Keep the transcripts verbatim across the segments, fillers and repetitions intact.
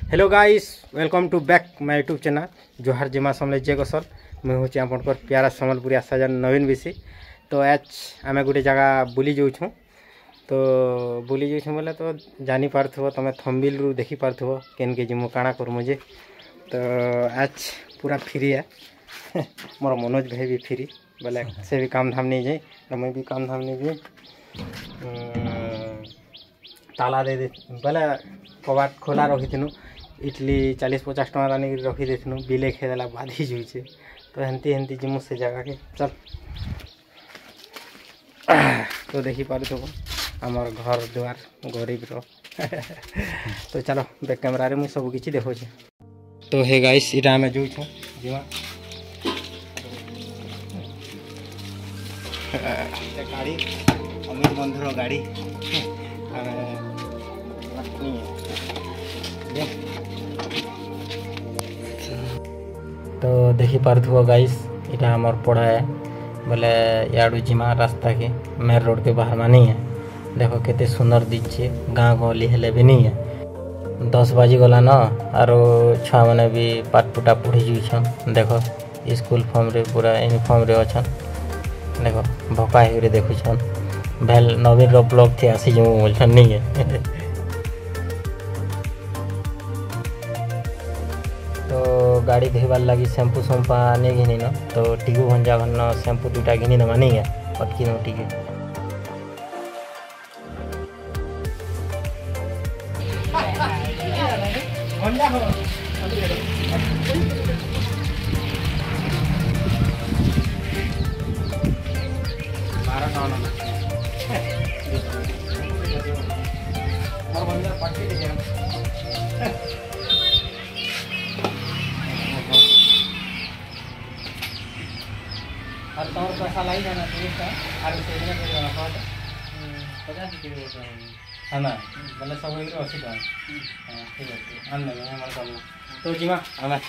Hello guys, welcome to back my YouTube channel जोहार जिमा समले जय गोसल। मुझे हूँ आपंकर प्यारा सम्बलपुरी आसाजन नवीन बेसी। तो आज आम गोटे जगह बुली जाऊँ तो बुली जाऊँ बोले तो जानी पार्थो तुम थंबिल रु देखी पार्थो केन के जिमु काଣା कर मुझे। तो आज पूरा फ्री है मोर मनोज भाई भी फ्री बोले से भी काम धाम नहीं जाए तो मैं भी काम धाम नहीं जाए। ताला दे दे बोले कबाट खोला रखी थी इटली चालीस पचास टका आनी रखी देनु बिले खेदेला बाधी जुचे। तो हेंती हेंती जिमु से जगह के चल तो देखी पार थो आमर घर द्वार गरीब रो तो चलो बैक कैमरा रे मुझे सब किसी देखो। तो हे गाइस इटा आम जो जिमा गाड़ी अमित बंधुर गाड़ी तो देखी पार्थो गाइस इटा आमर पढ़ा है बोले याडू जिमा रास्ता के मेन रोड के बाहर में नहीं है। देखो केते सुंदर दिखे गाँव गली हेले भी नहीं है। दस बाजी गला न आरो छुआ मैंने भी पाठ पुटा पढ़ी जुछन। देखो स्कूल फॉर्म रे पूरा यूनिफॉर्म रे अच्छन। देखो भका हो देखुछन भेल नवीन रो ब्लॉग थे आसी जो बोलछन नहीं है। तो गाड़ी धोबार लगी शैम्पू शैम्पा नहीं घिनी न तो टिकू भंजा घन शैम्पू दुटा घिनी दमा नहीं है पटकी न टिके और तौर पैसा लाई जाना चाहिए और सेविंग कर जाना पड़ा पचास रुपये है ना बोले सब एक अस्सी टका। हाँ ठीक है आन लेंगे हमारे काम तो जीमा हमें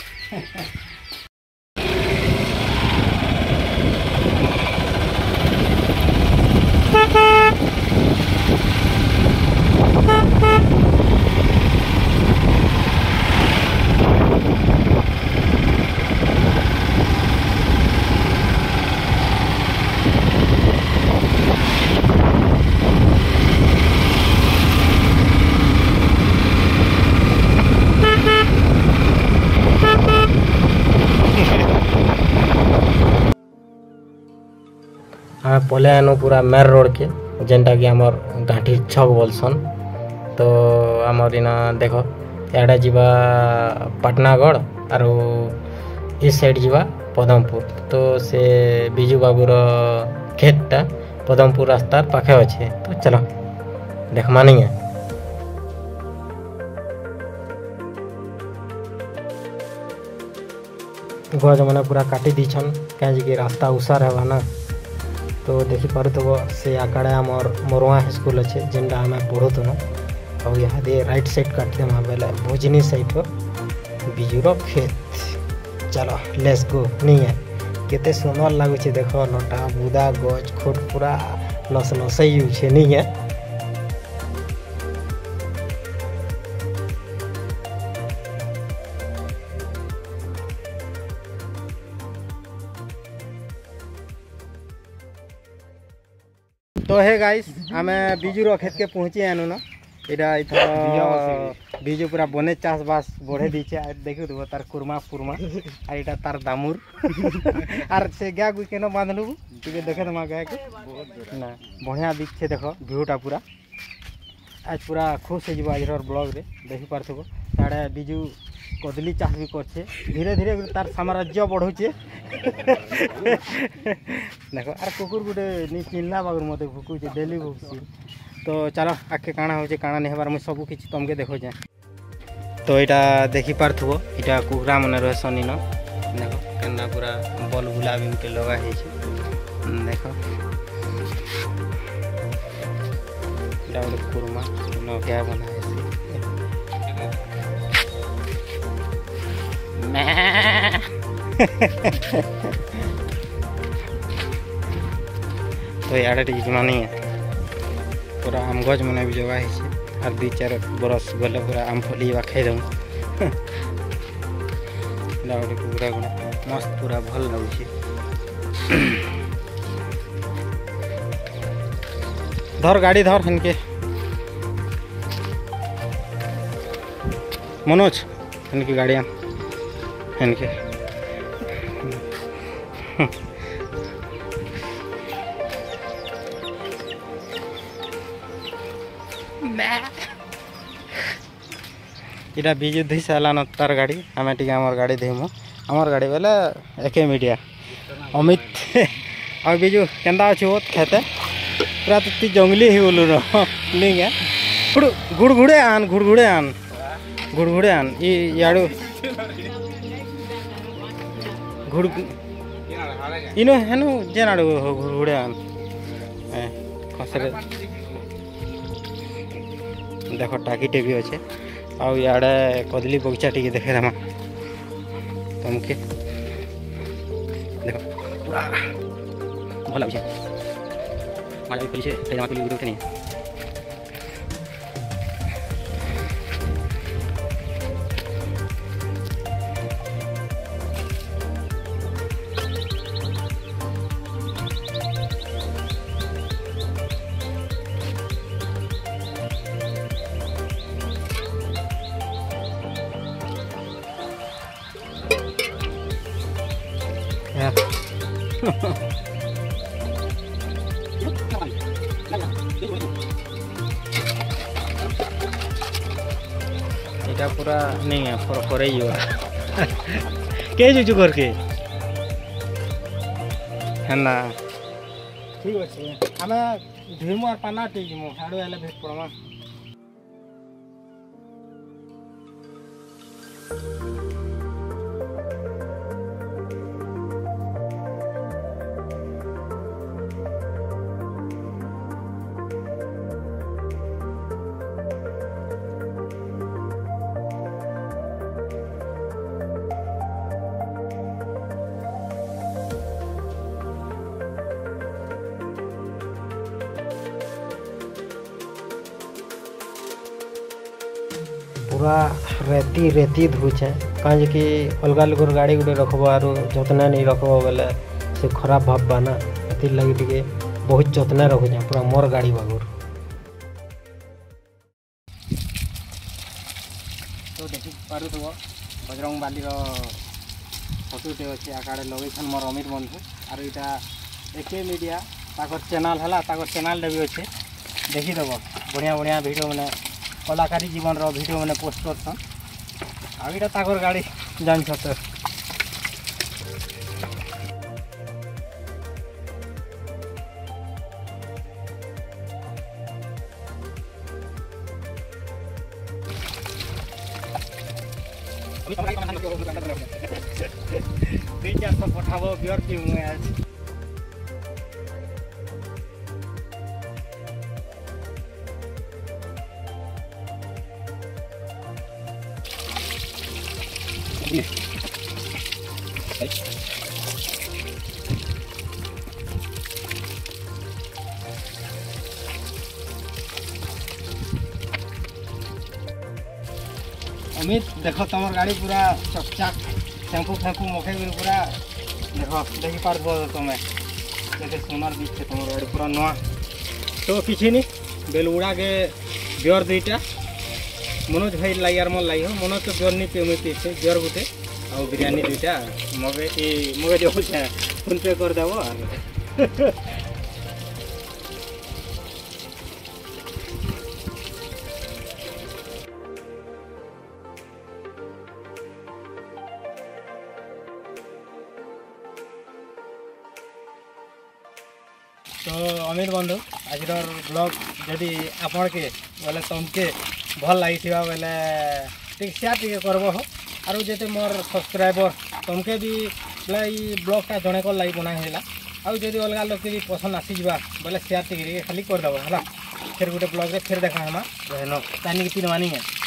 हाँ पले आनु पूरा मेन रोड के जेनटा कि आमर गांठी छक बोलसन। तो आमर इना देखो याडा जीवा पाटनागढ़ आरो इस साइड जीवा पदमपुर। तो से बिजू बाबूर खेतटा पदमपुर रास्तार पाखे अच्छे। तो चलो देखमा नहीं है गज मैंने पूरा काटी दीछन कहीं रास्ता उषार है ना। तो देखी पार तो से आकड़े आमर मोरवा स्कूल अच्छे जेनटा आम पढ़ुन और यहाँ दे राइट साइड काटते बेले भोजनी साइड बिजुर खेत। चलो लेट्स गो नहीं है केते सुंदर लगुच देखो लटा बुदा गज खोट पूरा नस नसई छे नहीं है। तो हे गाइस आम बिजू खेत के पहुँची आनु ना इटा इधर बिजू पूरा बने चाष बास बढ़े दीचे देखो देव तार कुरमा फुरमा और इटा तार दामुर और से गाय गुई केन बांधलु टे देखे तुम गाय के ना बढ़िया दिखे देख भ्यूटा पूरा आज पूरा खुश हो आज ब्लॉग रे देखी पार्थो साढ़े बिजू कदली चाष भी करे धीरे धीरे तार साम्राज्य बढ़ुचे देख आर कुकुर गोटे नहीं चिन्हला बागर मत भुकुचे डेली भुकुची। तो चलो आखे काଣା हो काଣା नहीं हबार मुझे सब किसी तुमके देखो जाए। तो यहाँ देखी पार्थो यहाँ कुकुरा मन रहसन इन देख के पूरा बल बुला भी गोटे लगा देख गोटे कुरमा क्या बना तो यार टी जिमा नहीं है पूरा आम गज मैंने भी जगह है और दुई चार बरस गले पूरा आम फल खाईदेमु गोटे कुकुरा गुण मस्त पूरा भल लगुच धर गाड़ी धर हेनके मनोज हेनके गाड़ी आन हेनके इटा बिजु धोई सारान तार गाड़ी आम टी आमर गाड़ी धोमु आमर गाड़ी बेले एके मीडिया अमित आ बिजु केन्दा अच्छे बहुत खेते पूरा तो जंगली ही बोलू लिंगे गुड़गुड़े आन गुड़गुड़े आन गुड़गुड़े आन याड़ू गुड़ इनो हेनु जेन आड़ू गुड़गुड़े आन खसरे देख टाकीटे भी अच्छे आउ इे कदली बगीचा टी देखे देमा तुमके देख पूरा भल लगे माला भी खोली जमा खोली उठे नहीं इटा पूरा नहीं है फर फर के जुचु करके है ना ठीक अच्छे आम धीमु और पाना टीमु हाड़ू हेल्ले भेट पड़मा पूरा रेती रेती धुचे कहीं कि अलग अलग गाड़ी गुटे रखब आर जत्न नहीं रखब बेले से खराब भाव बाना ये लगे टे बहुत जत्न रखुचे पूरा मोर गाड़ी बागुर तो देखी पार बजरंग बाली फोटोटे अच्छे आकाड़े लगे मोर अमित बंधु आर इटा एके मीडिया ताकर चैनल है चैनल भी अच्छे देखीदेव बढ़िया बढ़िया वीडियो मैंने कलाकारी जीवन रो वीडियो मैंने पोस्ट करसन आईटा ताकर गाड़ी जान तो दुई चार सौ पठाब बियर की मुझे आज अमित देखो तुम गाड़ी पूरा चकचाक शैम्पू फैम्पू मखे पूरा देख देखी पार तुम्हें कैसे सुंदर दिखे तुम गाड़ी पूरा नुआ तो किसी नहीं बेलुड़ा के बियर दुईटा मनोज भाई लाई यार मन लाई हो मनोज तो बियर नहीं पे पीछे बियर गुटे और बिरयानी दुईटा मगे मगे जो फोन पे कर देव तो अमित बंधु आज ब्लॉग जदि आपण के बोले तुमके भल लगी बोले ठीक शेयर टी करब हो आर जैसे मोर सब्सक्राइबर तुमके भी बोले ये ब्लॉगटा जड़े कर लगी बनाला आउ जदि अलग लोग भी पसंद आसीजा बोले शेयर टी खाली करदेव है फिर गोटे ब्लॉग फिर देखा हमा चाइनिक तीन मानी है।